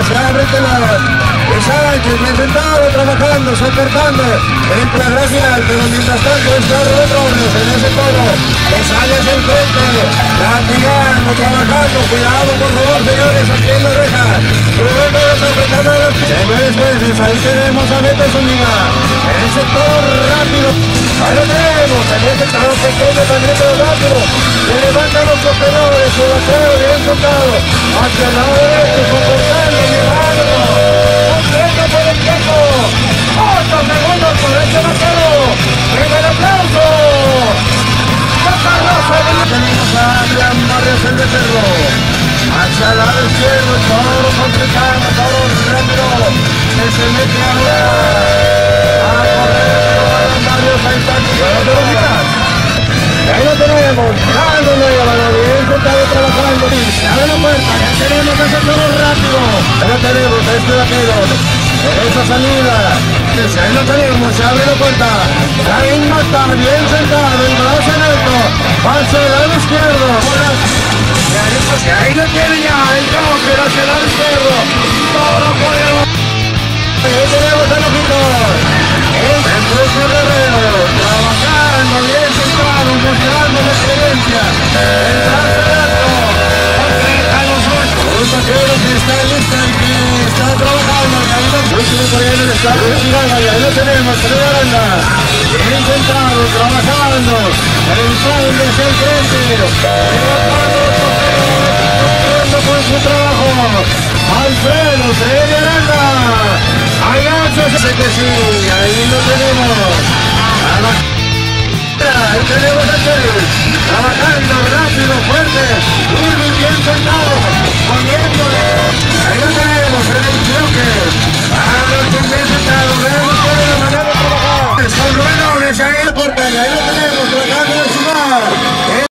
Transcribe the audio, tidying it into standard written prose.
se abre el telón. Y Sánchez bien sentado, trabajando, soportando. Entra Gracial, pero mientras tanto está Robles en ese toro. Que sale hacia el frente. Latigando, trabajando. Cuidado, por favor, señores, aquí en la oreja. Señores jueces, ahí tenemos a Beto Zúñiga. En ese toro rápido. Ahí lo tenemos, en ese toro pequeño también, pero rápido. Le levantan los corredores, su vacío bien soltado. Hacia el lado derecho, soportando, mirando. Completo por el tiempo. 8 segundos por este vaquero. ¡Venga el aplauso! Tenemos a Adrián Barrios, el becerro. Hacia el lado izquierdo, todo complicado, todo rápido. Que se mete ahora a correr. Adrián Barrios, ahí está. Ahí lo tenemos, dándole a la bien sentado trabajando. Se abre la puerta, ya tenemos ese toro rápido. Ya tenemos a este vaquero. Esa salida. Ahí lo tenemos, se abre la puerta. Ahí mata, bien sentado, el brazo en alto. Hacia el lado izquierdo. Ahí lo tiene ya, el Joker hacia el lado izquierdo. Todo podemos. Ahí tenemos a Lojitos. El Ruso Guerrero, trabajando bien centrado, mostrando la experiencia. El brazo en alto. Concreta los ojos. Un vaquero que está listo y que está trabajando. Y ahí lo último por ahí en el estado de Chihuahua. Y ahí lo tenemos, Pedro Aranda. Bien centrado, trabajando. Pensando hacia el frente. Por su trabajo, Alfredo Freddy Aranda, agáchase que sí, ahí lo tenemos, ahí tenemos a Chávez, trabajando rápido, fuerte.